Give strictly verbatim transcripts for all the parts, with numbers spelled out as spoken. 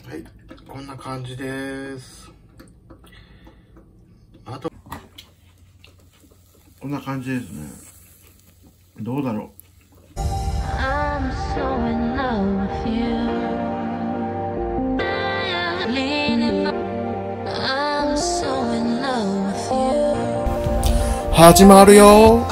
はい、こんな感じです。あとこんな感じですね。どうだろう。I'm so in love with you. I'm so in love with you. 始まるよ。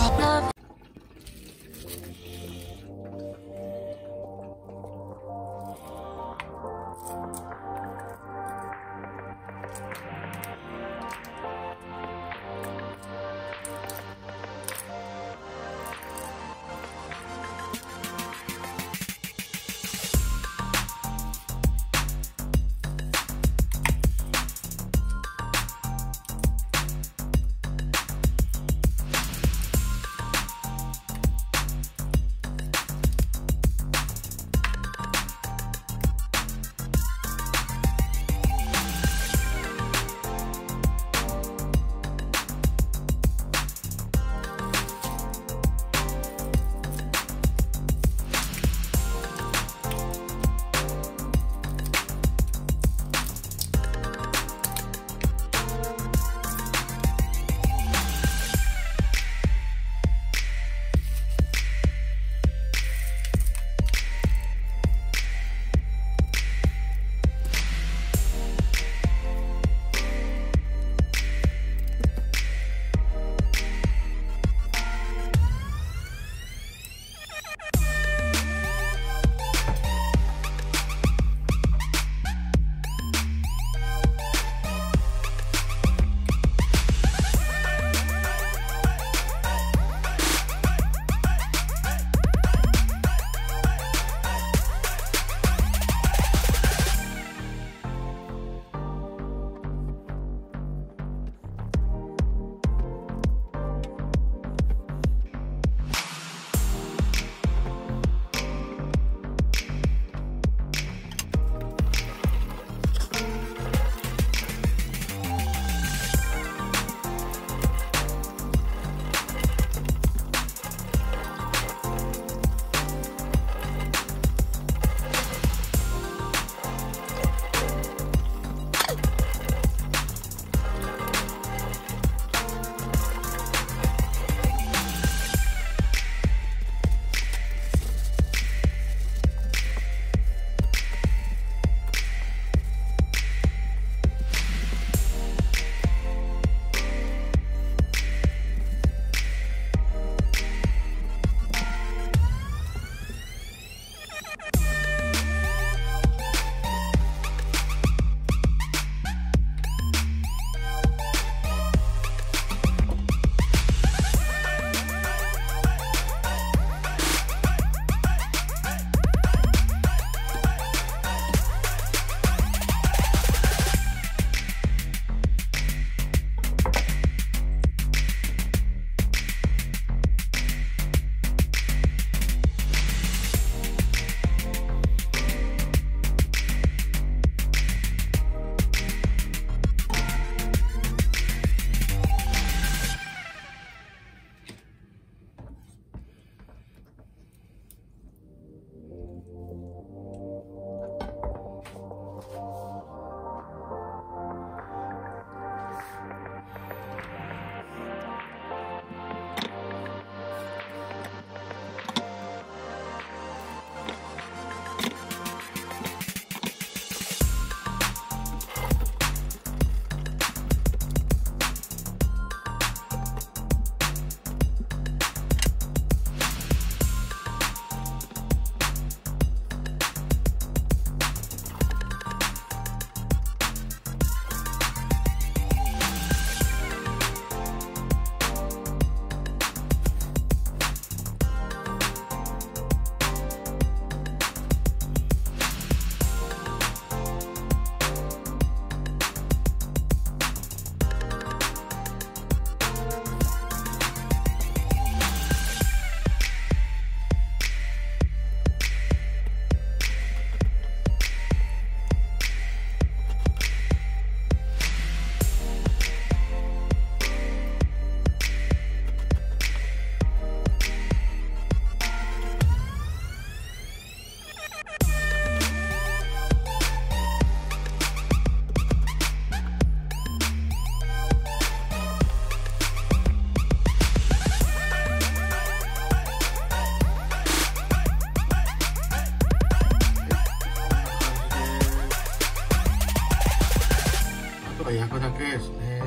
は焼くだけですね。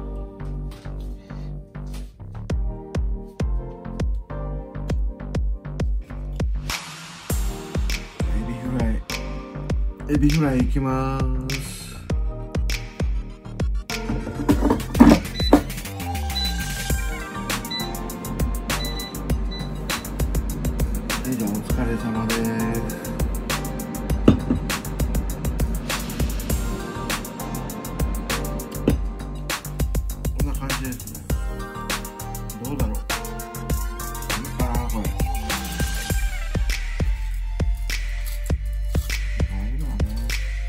エビフライ、エビフライいきます。はい、じゃあお疲れ様です。ですね。どうだろう。いいかなこれ。ないのはね。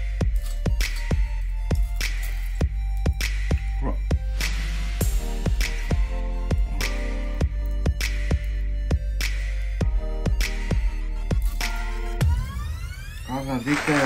ほら。母さんできたよ。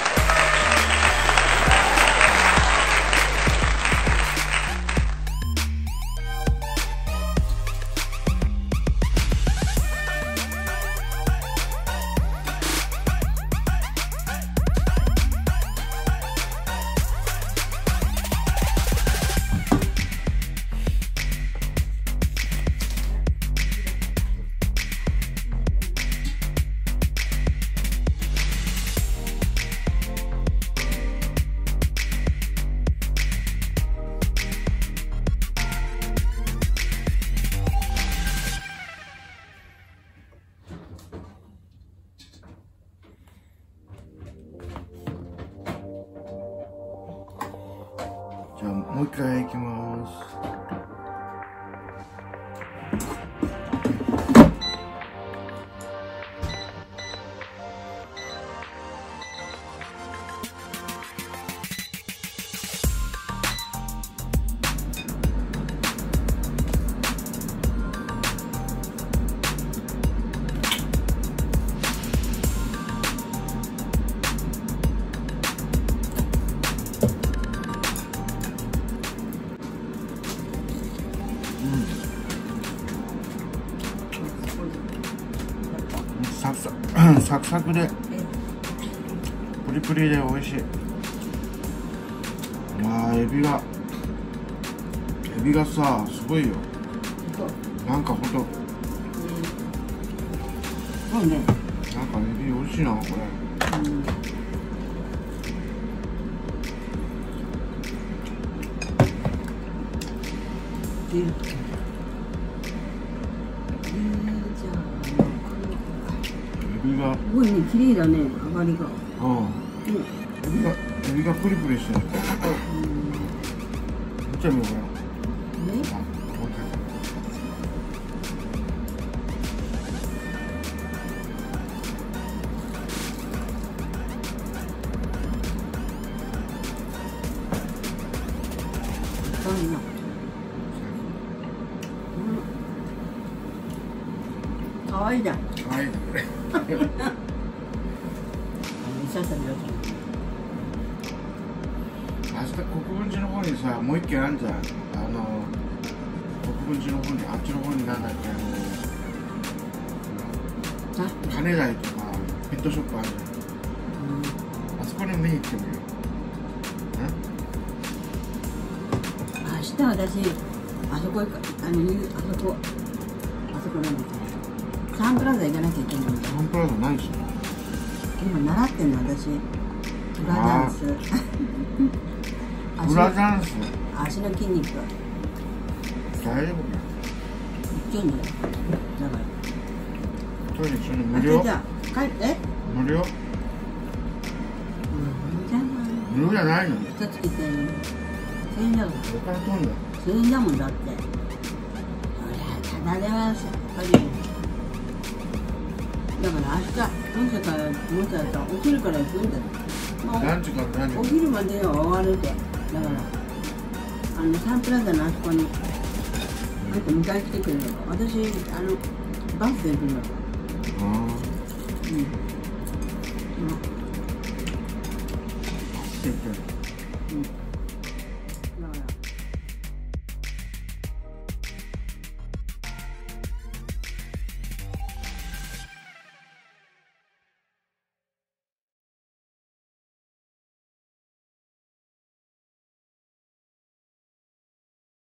じゃあもう一回いきます。サクサクサクサクでプリプリで美味しい。まあエビがエビがさすごいよ。なんかほんとそうね。 なんかエビ美味しいなこれ。うんエビがすごいね、綺麗だね、上がりが。 うん。エビがエビがプリプリしてる。見てみようかな。ね。 かわいいじゃん。 かわいいね。明日国分寺の方にさ、もう一軒あるじゃん。あの国分寺の方に、あっちの方になんだっけ、あの金台とかペットショップあるじゃん。あそこに見に行ってみよう。 明日私あそこ行く、あのあそこあそこなんですよ。サンプラザ行かなきゃいけないんだ。 サンプラザないし。 今習ってんの私。フラダンス。 フラダンス。 足の筋肉。 大丈夫か。 行ってんだよ。だから。 トイレ一緒に無料。 じゃあ帰って。 無料。無料じゃないの。 一月千円。千円だもん。 お金取んだ。 千円だもんだって。そりゃただではやっぱり。だから明日もしかしたらもしかしたらお昼から行くんだよ。 何時から何時？ お昼までは終わるで。だからあのサンプラザのあそこにあんた迎え来てくれるの。私あのバスで行くんだから。ああ。うん。 バスで行く。うん。